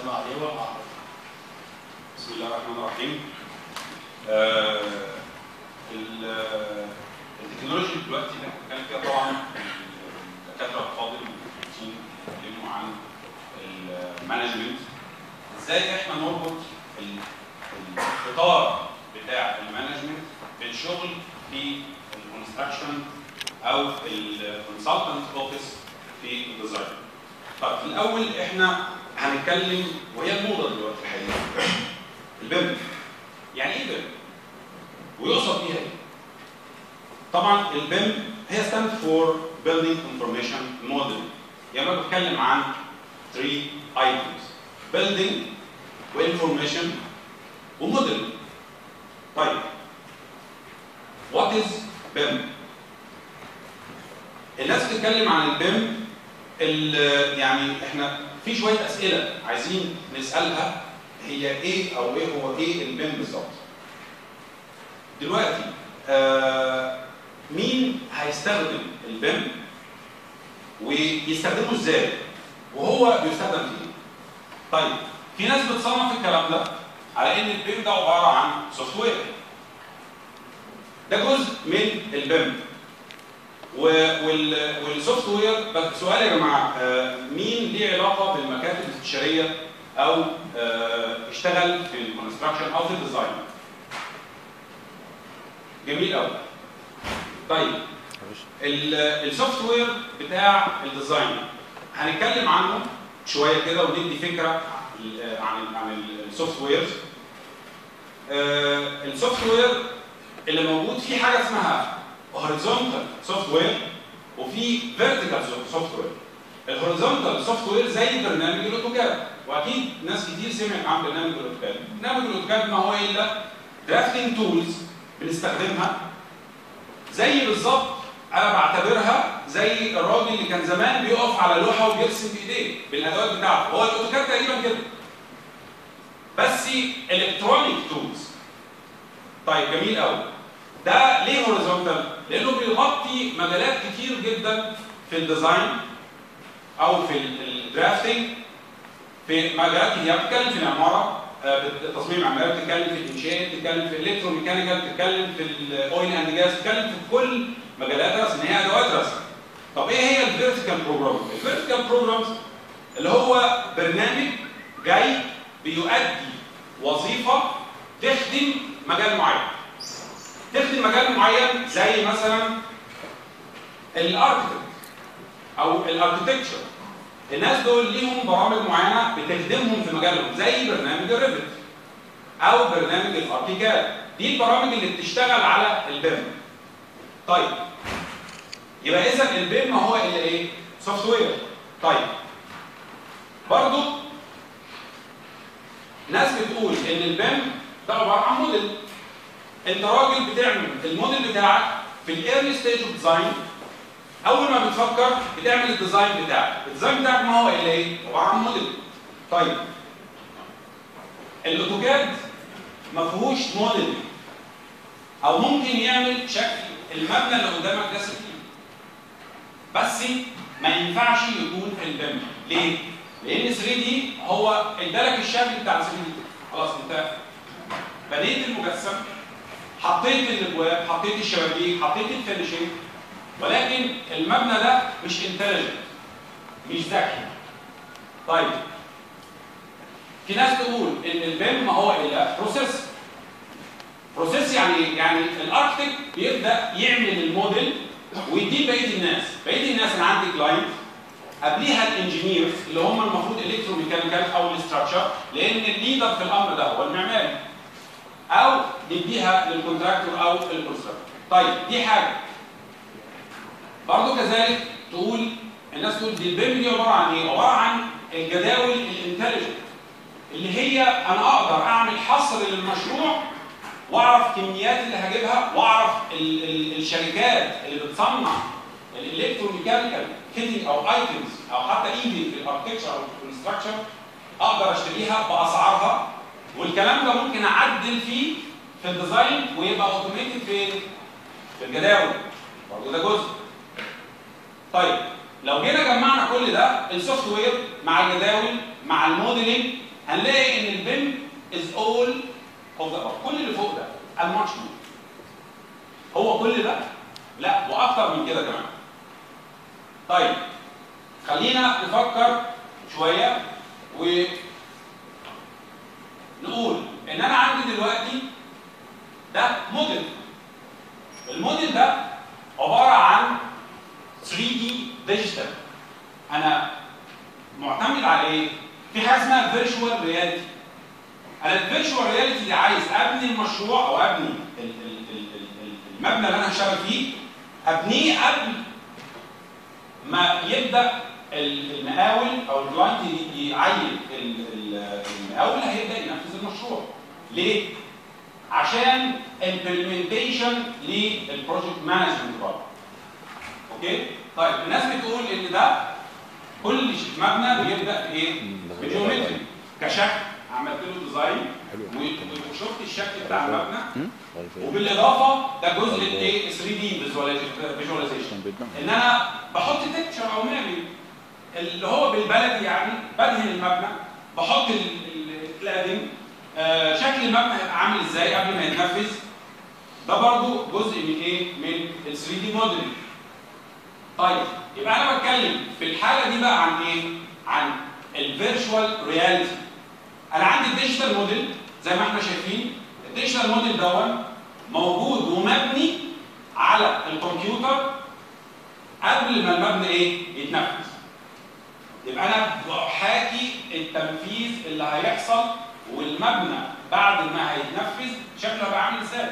السلام عليكم. بسم الله الرحمن الرحيم. التكنولوجيا دلوقتي اللي احنا بنتكلم فيها طبعا الدكاتره الفاضل بيتكلموا عن المانجمنت، ازاي احنا نربط القطار بتاع المانجمنت بالشغل في الكونستراكشن او الكونسلتنت اوفيس في الديزاين. طب في الاول احنا هنتكلم، وهي الموضه دلوقتي الحقيقه، البيم. يعني ايه بيم؟ ويقصد بيها ايه؟ طبعا البيم هي stand for Building Information Modeling. يعني انا بتكلم عن 3 items: building وinformation وموديل. طيب what is BIM؟ الناس بتتكلم عن البيم، يعني احنا في شويه اسئله عايزين نسالها، هي ايه او ايه هو ايه البيم بالظبط؟ دلوقتي مين هيستخدم البيم ويستخدمه ازاي؟ وهو بيستخدم في ايه؟ طيب في ناس بتصنف الكلام ده على ان البيم ده عباره عن سوفت وير. ده جزء من البيم. والسوفت وير، بس سؤال يا جماعه، مين ليه علاقه بالمكاتب الاستشاريه او اشتغل في الكونستراكشن او في الديزاين؟ جميل قوي. طيب السوفت وير بتاع الديزاين هنتكلم عنه شويه كده وندي فكره عن السوفت ويرز. السوفت وير اللي موجود فيه حاجه اسمها هوريزونتال سوفت وير وفي فيرتيكال سوفت وير. الهوريزونتال سوفت وير زي برنامج الاوتوكاد، واكيد ناس كتير سمعت عن برنامج الاوتوكاد. برنامج الاوتوكاد ما هو الا درافتنج تولز بنستخدمها، زي بالظبط انا بعتبرها زي الراجل اللي كان زمان بيقف على لوحه وبيرسم بايديه بالادوات بتاعته. هو الاوتوكاد تقريبا كده، بس الكترونيك تولز. طيب جميل قوي. ده ليه هوريزونتال؟ لانه بيغطي مجالات كتير جدا في الديزاين او في الدرافتنج، في مجالات كتير. بتتكلم في العماره، تصميم العمارة، بتتكلم في الانشاء، بتتكلم في الالكتروميكانيكال، بتتكلم في الاويل اند جاز، بتتكلم في كل مجالات رسم، هي ادوات رسم. طب ايه هي الفيرتيكال بروجرام؟ الفيرتيكال بروجرامز اللي هو برنامج جاي بيؤدي وظيفه تخدم مجال معين. تخدم مجال معين زي مثلا الاركتكت او الاركتكتشر. الناس دول ليهم برامج معينه بتخدمهم في مجالهم، زي برنامج الريفت او برنامج الاركيكاد. دي البرامج اللي بتشتغل على البيم. طيب يبقى اذا البيم ما هو الا ايه؟ سوفت وير. طيب برضو ناس بتقول ان البيم ده عباره عن موديل. انت راجل بتعمل الموديل بتاعك في الايرلي ستيج اوف ديزاين. اول ما بتفكر بتعمل الديزاين بتاعك. الديزاين بتاعك ما هو الا ايه؟ عباره عن موديل. طيب الاوتوكاد ما فيهوش موديل، او ممكن يعمل شكل المبنى اللي قدامك ده 60، بس ما ينفعش يكون في البيم. ليه؟ لان 3 دي هو ادالك الشكل بتاع 3 دي، خلاص انت بنيت المجسم، حطيت الابواب، حطيت الشبابيك، حطيت الفينشنج، ولكن المبنى ده مش انتليجنت، مش ذكي. طيب في ناس تقول ان البيم ما هو الا بروسيس. بروسيس يعني ايه؟ يعني الاركتكت بيبدا يعمل الموديل ويديه بقيه الناس. بقيه الناس انا عندي كلاينت، قبليها الانجينيرز اللي هم المفروض الكتروميكانيكال او الاستراكشر، لان الليدر في الامر ده هو المعماري، او نديها للكونتراكتور او الكونستراكتور. طيب دي حاجه. برضه كذلك تقول الناس تقول دي البيم دي عباره عن ايه؟ عباره عن الجداول الانتليجنت، اللي هي انا اقدر اعمل حصر للمشروع واعرف كميات اللي هجيبها، واعرف الشركات اللي بتصنع الالكتروميكانيكال كيتنج او ايتمز او حتى ايدي في الاركتكشر او في الكونستراكشن، اقدر اشتريها باسعارها. والكلام ده ممكن اعدل فيه في الديزاين ويبقى اوتوميتد في الجداول. برضه ده جزء. طيب لو جينا جمعنا كل ده، السوفت وير مع الجداول مع الموديلنج هنلاقي ان البيم از اول اوف ذا كل اللي فوق ده and much more. هو كل ده؟ لا، واكتر من كده كمان. طيب خلينا نفكر شويه ونقول ان انا عندي دلوقتي ده موديل. الموديل ده عباره عن 3D ديجيتال. انا معتمد على ايه؟ في حاجه اسمها فيرتشوال رياليتي. انا الفيرتشوال رياليتي دي عايز ابني المشروع او ابني المبنى اللي انا هشتغل فيه، ابنيه قبل ما يبدا المقاول او الكلاينت يعين المقاول اللي هيبدا ينفذ المشروع. ليه؟ عشان امبلمنتيشن للبروجكت مانجمنت بقى. اوكي؟ طيب الناس بتقول ان ده كل مبنى بيبدا بايه؟ بجيومتري كشكل، عملت له ديزاين وشفت الشكل بتاع المبنى، وبالاضافه ده جزء الايه 3 دي فيجواليزيشن، ان انا بحط تكتشر او مابي اللي هو بالبلدي، يعني بدهن المبنى، بحط الكلادنج، شكل المبنى هيبقى عامل ازاي قبل ما يتنفذ. ده برضو جزء من ايه؟ من ال 3 دي موديلنج. طيب يبقى انا بتكلم في الحاله دي بقى عن ايه؟ عن الفيرتشوال رياليتي. انا عندي الديجيتال موديل زي ما احنا شايفين. الديجيتال موديل دون موجود ومبني على الكمبيوتر قبل ما المبنى ايه؟ يتنفذ. يبقى انا بحاكي التنفيذ اللي هيحصل، والمبنى بعد ما هيتنفذ شكله هيبقى عامل ازاي.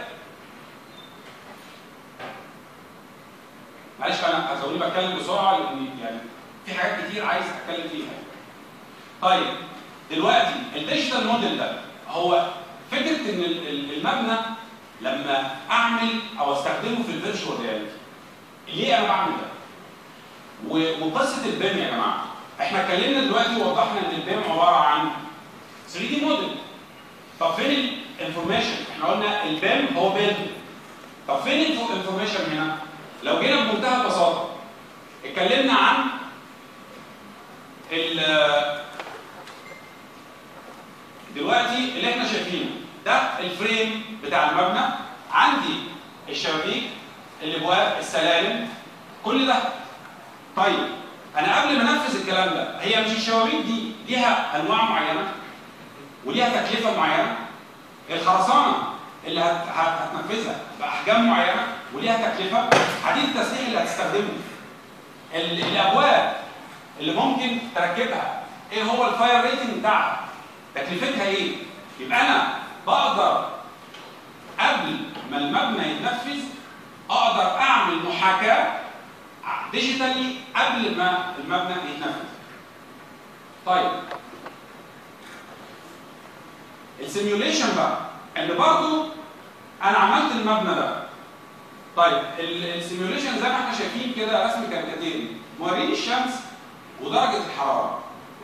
معلش انا هتقولي بتكلم بسرعه لان يعني في حاجات كتير عايز اتكلم فيها. طيب دلوقتي الديجيتال موديل ده هو فكره ان المبنى لما اعمل او استخدمه في الفيرتشوال رياليتي. ليه انا بعمل ده؟ وقصه البيم يا جماعه، احنا اتكلمنا دلوقتي ووضحنا ان البيم عباره عن 3 دي موديل. طب فين الانفورميشن؟ احنا قلنا البيم هو بيلد. طب فين الانفورميشن هنا؟ لو جينا بمنتهى البساطه اتكلمنا عن دلوقتي اللي احنا شايفينه ده الفريم بتاع المبنى، عندي الشبابيك، الابواب، السلالم، كل ده. طيب انا قبل ما انفذ الكلام ده، هي مش الشبابيك دي ليها انواع معينه وليها تكلفه معينه؟ الخرسانه اللي هتنفذها باحجام معينه وليها تكلفه، حديد التسليح اللي هتستخدمه، الابواب اللي ممكن تركبها، ايه هو الفاير ريتنج بتاعها، تكلفتها ايه؟ يبقى انا بقدر قبل ما المبنى يتنفذ اقدر اعمل محاكاه ديجيتالي قبل ما المبنى يتنفذ. طيب السيميوليشن بقى اللي برضو انا عملت المبنى ده. طيب السيميوليشن زي ما احنا شايفين كده رسم كاريكاتيري، موريني الشمس ودرجه الحراره.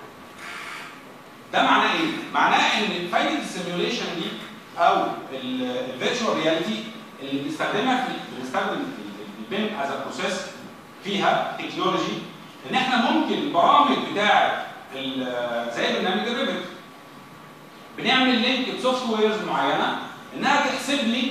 ده معناه ايه؟ معناه ان فايده السيميوليشن دي او الفيرتشوال رياليتي اللي بنستخدم البيم از بروسيس فيها تكنولوجي، ان احنا ممكن البرامج بتاعه زي برنامج الريفت بنعمل لينك بسوفت ويرز معينه انها تحسب لي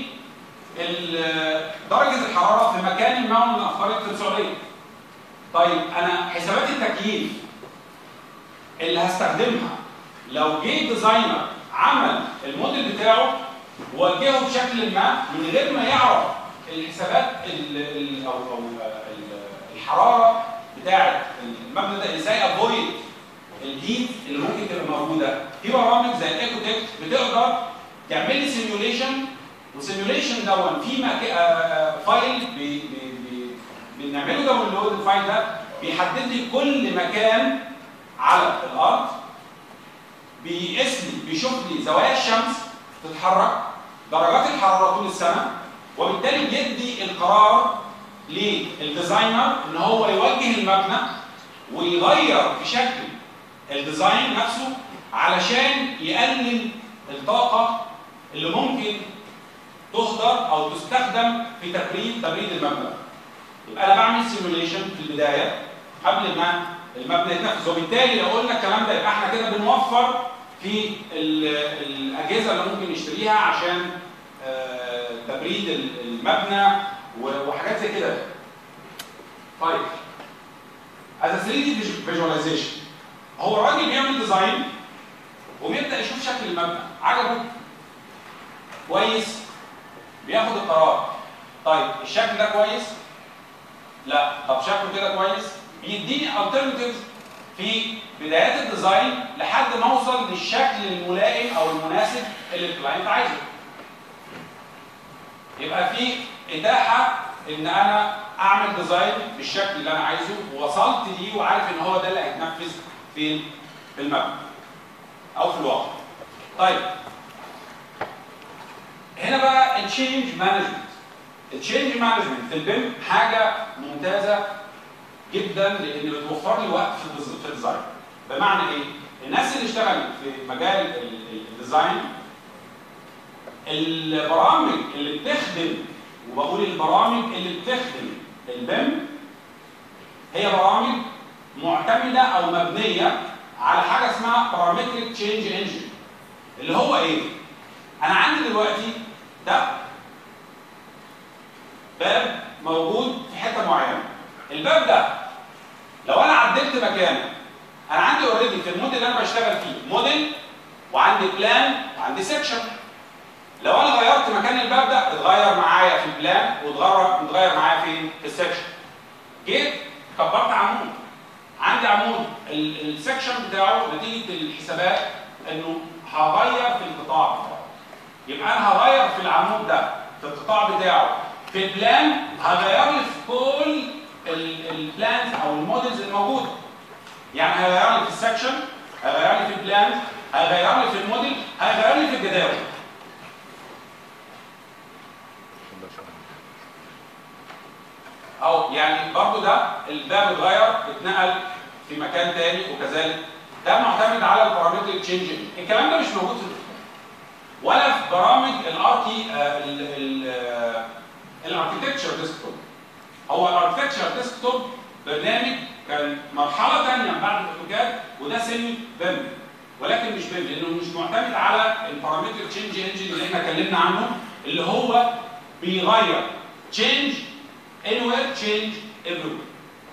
درجه الحراره في مكان ما من افترض في السعوديه. طيب انا حسابات التكييف اللي هستخدمها لو جه ديزاينر عمل الموديل بتاعه ووجهه بشكل ما من غير ما يعرف الحسابات او الحراره بتاعه المبنى ده، ازاي افويد الهيت اللي ممكن تبقى موجوده، في برامج زي الايكوتك بتقدر تعمل لي سيميوليشن، والسيميوليشن دون في فايل بنعمله داونلود. الفايل ده بيحدد لي كل مكان على الارض، بيقيس لي، بيشوف لي زوايا الشمس تتحرك، درجات الحراره طول السنه، وبالتالي بيدي القرار للديزاينر ان هو يوجه المبنى ويغير في شكل الديزاين نفسه علشان يقلل الطاقه اللي ممكن تهدر او تستخدم في تبريد المبنى. يبقى انا بعمل سيموليشن في البدايه قبل ما المبنى يتنفذ، وبالتالي لو قلنا الكلام ده يبقى احنا كده بنوفر في الاجهزه اللي ممكن نشتريها عشان تبريد المبنى وحاجات زي كده. طيب as a 3D visualization، هو الراجل بيعمل ديزاين وبيبدا يشوف شكل المبنى، عجبه كويس، بياخد القرار. طيب الشكل ده كويس؟ لا. طب شكله كده كويس؟ بيديني alternatives في بدايات الديزاين لحد ما اوصل للشكل الملائم او المناسب اللي الكلاينت عايزه. يبقى في اتاحه ان انا اعمل ديزاين بالشكل اللي انا عايزه ووصلت ليه وعارف ان هو ده اللي هيتنفذ فين؟ في المبنى او في الواقع. طيب هنا بقى التشينج مانجمنت. التشينج مانجمنت في البيم حاجه ممتازه جدا لان بتوفر لي وقت في الديزاين. بمعنى ايه؟ الناس اللي اشتغلت في مجال الديزاين، البرامج اللي بتخدم، وبقول البرامج اللي بتخدم البيم هي برامج معتمده او مبنيه على حاجه اسمها بارامتريك تشينج انجن. اللي هو ايه؟ انا عندي دلوقتي ده باب موجود في حته معينه. الباب ده لو انا عدلت مكانه، انا عندي اوريدي في الموديل اللي انا بشتغل فيه موديل وعندي بلان وعندي سكشن. لو انا غيرت مكان الباب ده اتغير معايا في البلان واتغير معايا فين؟ في السكشن. جيت كبرت عمود، عندي عمود السكشن بتاعه نتيجه الحسابات انه هغير في القطاع بتاعه. يبقى انا هغير في العمود ده في القطاع بتاعه. في البلان هغير لي في كل البلانز او المودلز الموجوده. يعني هيغير لي في السكشن، هيغير لي في البلان، هيغير لي في الموديل، هيغير لي في الجداول. او يعني برضو ده الباب اتغير اتنقل في مكان تاني وكذلك. ده معتمد على البارامتريك تشينج. الكلام ده مش موجود في ولا في برامج الاركتكتشر ديسكتوب. هو الاركتكتشر ديسكتوب برنامج كان مرحله ثانيه بعد الاوتوكاد، وده سيمي بيم ولكن مش بيم لانه مش معتمد على البارامتريك تشينج انجن اللي احنا اتكلمنا عنه، اللي هو بيغير تشينج anywhere change everywhere.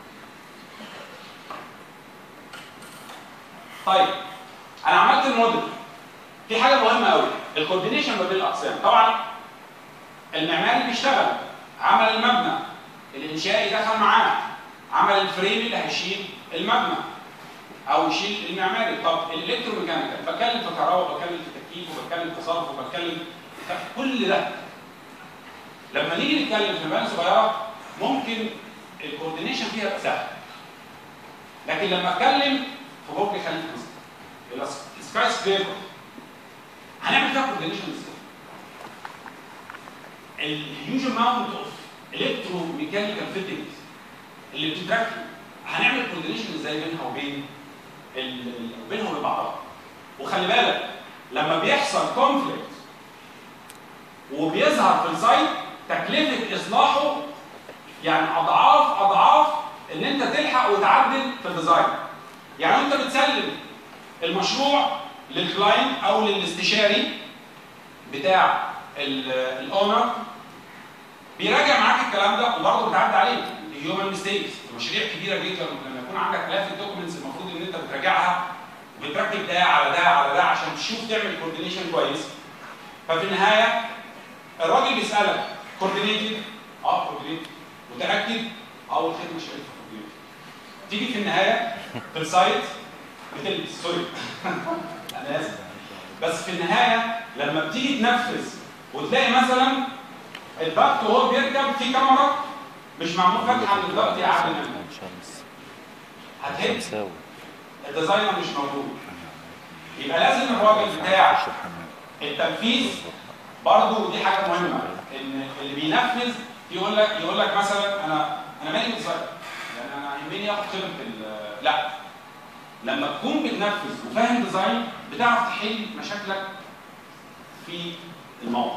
طيب انا عملت الموديل. في حاجه مهمه قوي، الكوردينيشن ما بين الاقسام. طبعا المعماري بيشتغل، عمل المبنى، الانشائي دخل معاه، عمل الفريم اللي هيشيل المبنى او يشيل المعماري. طب الالكتروميكانيكال بتكلم في كهرباء، بتكلم في تكييف، وبتكلم في صرف، وبتكلم في كل ده. لما نيجي نتكلم في مباني صغيره ممكن الكوردينيشن فيها يبقى سهل، لكن لما اتكلم في برج خليفه السكاي سكريبر هنعمل فيها كوردينيشن ازاي؟ الهيوج اماونت اوف الكترو ميكانيكال فيتنجز اللي بتتركب هنعمل كوردينيشن ازاي بينها وبين بعضها؟ وخلي بالك لما بيحصل كونفليكت وبيظهر في السايت تكلفه اصلاحه يعني اضعاف ان انت تلحق وتعدل في الديزاين. يعني انت بتسلم المشروع للكلاينت او للاستشاري بتاع الاونر، بيراجع معاك الكلام ده وبرضه بتعدي عليه هيومن ميستيكس. مشاريع كبيره جدا لما يكون عندك الاف الدوكيومنتس المفروض ان انت بتراجعها وبتركب ده على ده على ده عشان تشوف تعمل كوردينيشن كويس. ففي النهايه الراجل بيسالك كوردينيتد؟ كوردينيتد. متاكد؟ والخدمه شريفه كوردينيتد. تيجي في النهايه في السايت بتلبس سوري انا اسف، بس في النهايه لما بتيجي تنفذ وتلاقي مثلا الباك وهو بيركب في كاميرا مش معمول فتحه من دلوقتي قاعد منها، هتهد الديزاينر مش موجود. يبقى لازم الراجل بتاع التنفيذ برضه، ودي حاجه مهمه، ان اللي بينفذ يقول لك مثلا انا مالي بالديزاين، يعني انا يهمني اخد خبره لا، لما تكون بتنفذ وفاهم ديزاين بتعرف تحل مشاكلك في الموقع.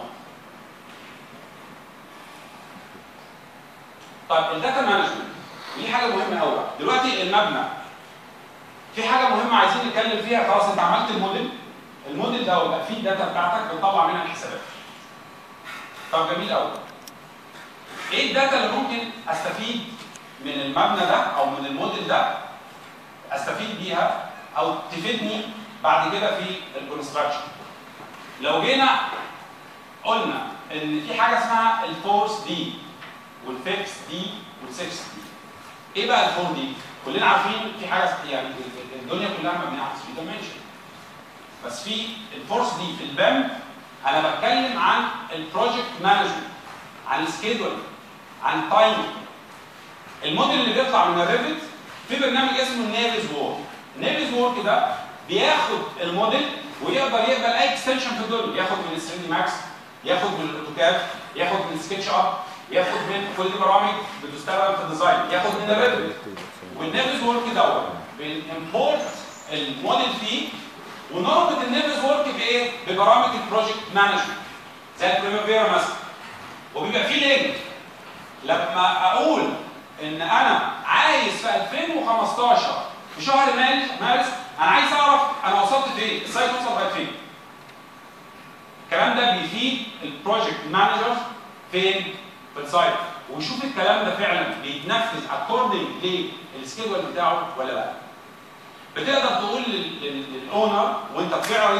طيب الداتا مانجمنت دي حاجه مهمه قوي. دلوقتي المبنى في حاجه مهمه عايزين نتكلم فيها. خلاص انت عملت الموديل الموديل ده ويبقى فيه الداتا بتاعتك بتطلع منها الحسابات. طب جميل قوي. ايه الداتا اللي ممكن استفيد من المبنى ده او من الموديل ده استفيد بيها او تفيدني بعد كده في الكونستراكشن؟ لو جينا قلنا ان في حاجه اسمها الفورس دي والفيكس دي والسكس دي. ايه بقى الفور دي؟ كلنا عارفين في حاجه يعني الدنيا كلها مبنيه على 3 دايمنشن. بس في الفورس دي في البام انا بتكلم عن البروجكت مانجمنت، عن السكيدول، عن التايمنج. الموديل اللي بيطلع من الريفت في برنامج اسمه النيفز وورك. النيفز وورك ده بياخد الموديل ويقدر يقبل اي اكستنشن في الدنيا، ياخد من 3 دي ماكس، ياخد من الاوتوكاد، ياخد من سكتش اب، ياخد من كل دي برامج بتستخدم في الديزاين، ياخد من الريفت. والنيفز وورك دوت بنمبورت الموديل فيه ونربط النيفز وورك بايه؟ ببرامج البروجكت مانجمنت زي البريمافيرا مثلا. وبيبقى فيه لينك لما اقول ان انا عايز في 2015 في شهر مارس انا عايز اعرف انا وصلت فين، السايت وصل لغايه فين. الكلام ده بيفيد البروجكت مانجر فين؟ في السايت، ويشوف الكلام ده فعلا بيتنفذ اكوردنج للسكيدول بتاعه ولا لا. بتقدر تقول للاونر وانت بتعرض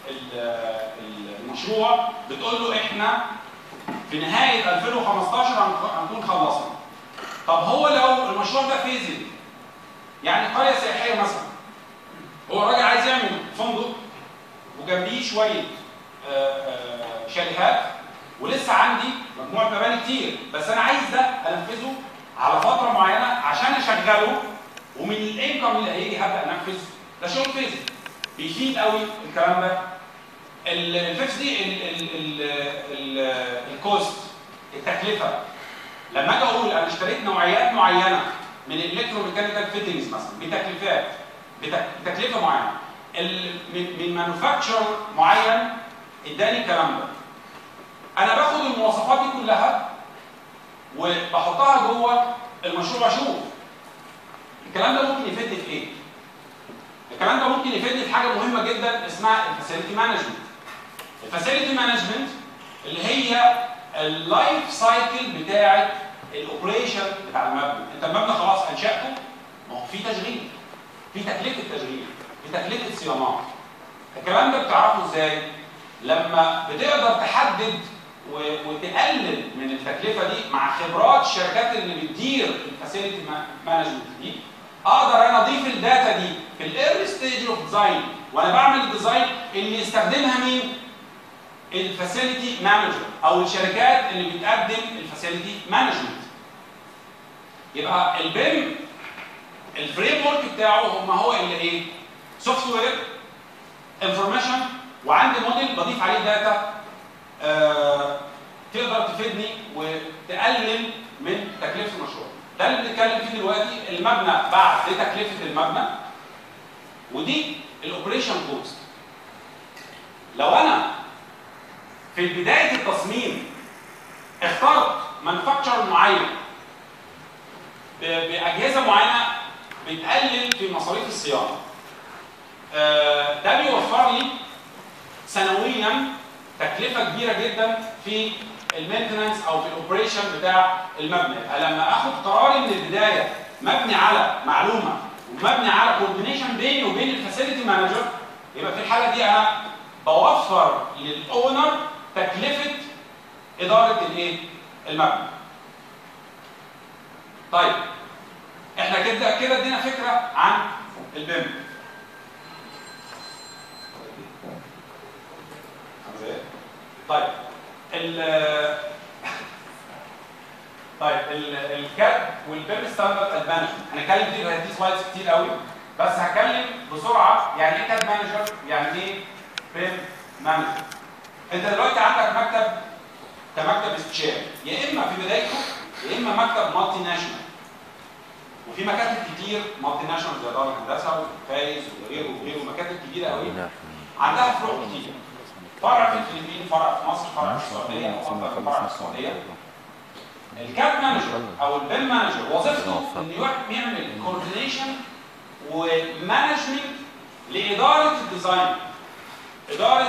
المشروع، بتقول له احنا في نهايه 2015 هنكون خلصنا. طب هو لو المشروع ده فيزل، يعني قريه سياحيه مثلا، هو الراجل عايز يعمل فندق وجنبيه شويه شاليهات ولسه عندي مجموعه مباني كتير، بس انا عايز ده انفذه على فتره معينه عشان اشغله، ومن الانكم اللي هيجي هبدا انفذ. ده شغل فيزل بيفيد قوي الكلام ده. الفيكس دي الكوست، التكلفه. لما اجي اقول انا اشتريت نوعيات معينه من الالكتروميكانيكال فيتنجز مثلا بتكلفه معينه، من مانوفاكتشر معين اداني الكلام ده، انا باخد المواصفات دي كلها وبحطها جوه المشروع. اشوف الكلام ده ممكن يفيدني في ايه. الكلام ده ممكن يفيدني في حاجه مهمه جدا اسمها الفاسيلتي مانجمنت. الفاسيلتي مانجمنت اللي هي اللايف سايكل بتاعه الاوبريشن بتاع المبنى. انت المبنى خلاص انشاته، ما هو في تشغيل، في تكلفه تشغيل، في تكلفه صيانات. الكلام ده بتعرفه ازاي؟ لما بتقدر تحدد وتقلل من التكلفه دي مع خبرات الشركات اللي بتدير الفاسيلتي مانجمنت دي، اقدر انا اضيف الداتا دي في الايرلي ستيج اوف ديزاين وانا بعمل الديزاين اللي يستخدمها مين؟ الفاسيلتي مانجر او الشركات اللي بتقدم الفاسيلتي مانجمنت. يبقى البيم الفريم ورك بتاعه هو اللي ايه؟ سوفت وير، انفورميشن، وعندي موديل بضيف عليه داتا تقدر تفيدني وتقلل من تكلفه المشروع. ده اللي بنتكلم فيه دلوقتي. المبنى بعد تكلفه المبنى، ودي الاوبريشن كوست. لو انا في بدايه التصميم اخترت مانوفاكتشر معين باجهزه معينه بتقلل في مصاريف الصيانه، ده بيوفر لي سنويا تكلفه كبيره جدا في المينتنس او في الاوبريشن بتاع المبنى. لما اخد قراري من البدايه مبني على معلومه ومبني على كوردينيشن بيني وبين الفاسيلتي مانجر، يبقى في الحاله دي انا بوفر للاونر تكلفه اداره الايه؟ المبنى. طيب احنا كده ادينا فكره عن البيم. طيب الكاد والبيم ستاندرد مانجمنت هنتكلم فيه، هدي سلايدز كتير قوي، بس هتكلم بسرعه يعني ايه كاد مانجر، يعني ايه بيم مانجر. انت دلوقتي عندك مكتب كمكتب استشاري، يا اما في بدايته يا اما مكتب مالتي ناشونال، وفي مكاتب كتير مالتي ناشونال زي دار الهندسه وفايز وغيره وغيره، مكاتب كبيره قوي عندها فروع كتير، فرع في الفلبين، فرع في مصر، فرع في السعوديه، او اكثر من فرع في السعوديه. الكاد مانجر او البيم مانجر وظيفته انه يعمل كوردينيشن ومانجمنت لاداره الديزاين. اداره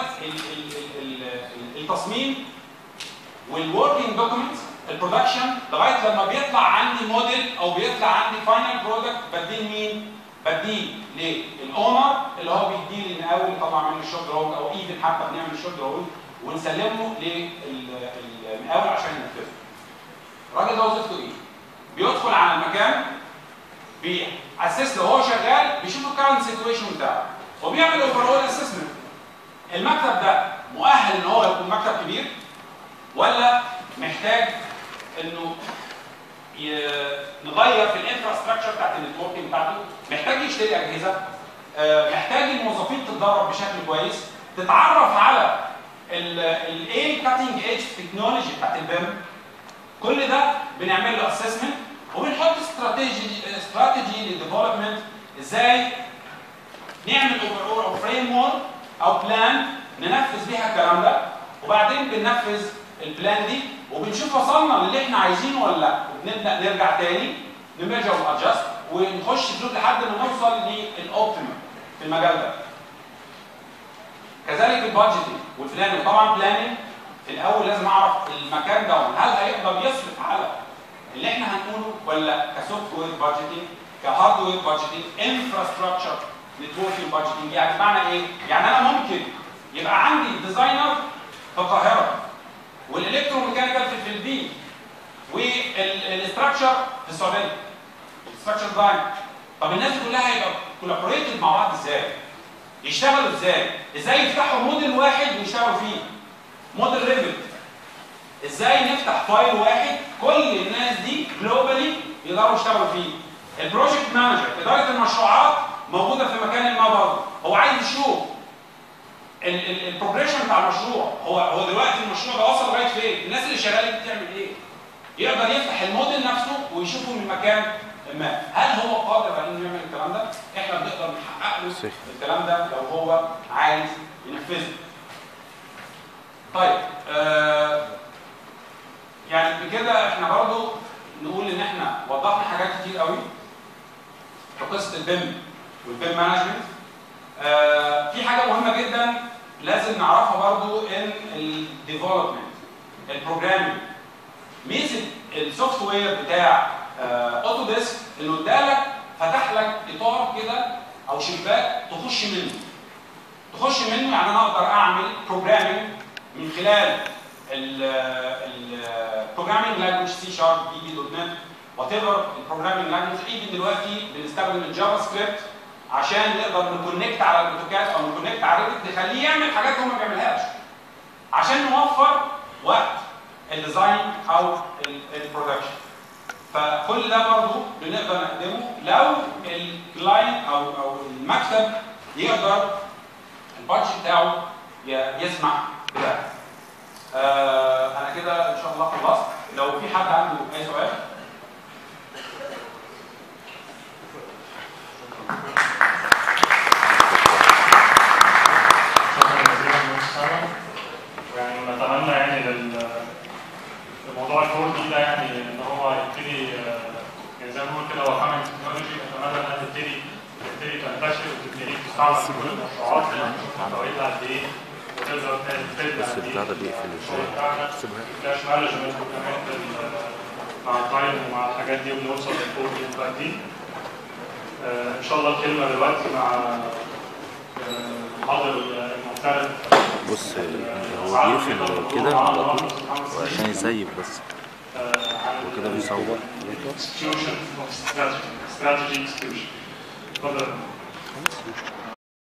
التصميم والوركينج دوكيومنت البرودكشن لغايه لما بيطلع عندي موديل او بيطلع عندي فاينل برودكت بديه لمين؟ بديه للاونر اللي هو بيديه للمقاول يطلع منه الشغل دروينج او ايفن حتى بنعمل الشغل دروينج ونسلمه للمقاول عشان ينفذه. الراجل ده وظيفته ايه؟ بيدخل على المكان بيأسس له وهو شغال بيشوف الكارنت سيتويشن بتاعه وبيعمل اوفرول اسسمنت. المكتب ده مؤهل ان هو يكون مكتب كبير ولا محتاج انه نغير في الانفراستراكشر بتاعت النتوركينج بتاعته، محتاج يشتري اجهزه، محتاج الموظفين تتدرب بشكل كويس، تتعرف على الايه كاتنج ايدج تكنولوجي بتاعت البيم. كل ده بنعمل له اسسمنت وبنحط استراتيجي للديفلوبمنت ازاي نعمل اوفر او فريم ورك او بلان ننفذ بيها الكلام ده، وبعدين بننفذ البلان دي وبنشوف وصلنا للي احنا عايزينه ولا لا، وبنبدا نرجع تاني نميجر وادجست ونخش فلوب لحد ما نوصل للاوبتيمم في المجال ده. كذلك البادجيتنج والبلاننج، طبعا بلاننج في الاول لازم اعرف المكان ده هل هيقدر يصرف على اللي احنا هنقوله ولا كسوفت وير بادجيتنج، كهاردوير بادجيتنج، انفراستراكشر نتوركينج بادجيتنج. يعني بمعنى ايه؟ يعني انا ممكن يبقى عندي ديزاينر في القاهره والالكتروميكانيكال في الفلبين والاستراكشر في السعوديه، الاستراكشر ديزاين. طب الناس دي كلها هيبقى كولابوريتد مع بعض ازاي؟ يشتغلوا ازاي؟ ازاي يفتحوا موديل واحد ويشتغلوا فيه؟ موديل ريفت. ازاي نفتح فايل واحد كل الناس دي جلوبالي يقدروا يشتغلوا فيه؟ البروجكت مانجر اداره المشروعات موجوده في مكان ما برضه، هو عايز يشوف البروجريشن بتاع المشروع، هو دلوقتي المشروع ده وصل لغايه فين؟ الناس اللي شغاله دي بتعمل ايه؟ يقدر يفتح الموديل نفسه ويشوفه من مكان ما. هل هو قادر على انه يعمل الكلام ده؟ احنا بنقدر نحقق له الكلام ده لو هو عايز ينفذه. طيب يعني بكده احنا برضو نقول ان احنا وضحنا حاجات كتير قوي في قصه البيم والبيم مانجمنت. في حاجه مهمه جدا لازم نعرفها برضو ان الديفلوبمنت البروجرامينج. ميزه السوفت وير بتاع اوتوديسك انه ادالك فتح لك اطار كده او شباك تخش منه. يعني انا اقدر اعمل بروجرامينج من خلال البروجرامينج لانجوج سي شارب بي دوت نت وات ايفر البروجرامينج لانجوج. ايفن دلوقتي بنستخدم الجافا سكريبت عشان نقدر نكونكت على الاوتوكاد او نكونكت على ريدت نخليه يعمل حاجات هو ما بيعملهاش عشان نوفر وقت الديزاين او البرودكشن. فكل ده برضه بنقدر نقدمه لو الكلاينت او المكتب يقدر البادجت بتاعه يسمح بده. انا كده ان شاء الله خلصت. لو في حد عنده اي سؤال. يعني نتمنى يعني للموضوع الكور دي ده يعني ان هو يبتدي يعني زي ما بنقول كده هو كمان تكنولوجي. نتمنى انها تبتدي تنتشر وتبتدي تستعمل في كل المشروعات محتوياتها قد ايه وتقدر تفيد بس البتاع ده بيقفل ازاي؟ كاش مانجمنت وكمان مع التايم ومع الحاجات دي وبنوصل للكور دي. ان شاء الله الكلمه دلوقتي مع المحاضر المحترف. بص هو بيقفل كده على طول وعشان يسيب بس وكده بيصور. Execution of strategy execution. اتفضل.